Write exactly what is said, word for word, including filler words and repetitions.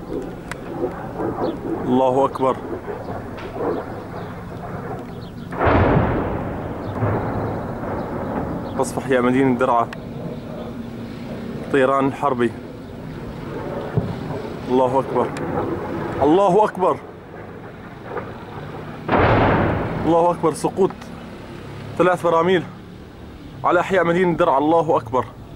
الله أكبر. قصف أحياء مدينة درعا، طيران حربي. الله أكبر، الله أكبر، الله أكبر. سقوط ثلاث براميل على أحياء مدينة درعا. الله أكبر.